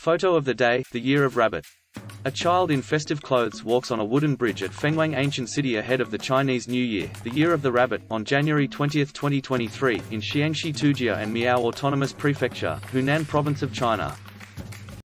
Photo of the day, the Year of Rabbit. A child in festive clothes walks on a wooden bridge at Fenghuang Ancient City ahead of the Chinese New Year, the Year of the Rabbit, on January 20, 2023, in Xiangxi Tujia and Miao Autonomous Prefecture, Hunan Province of China.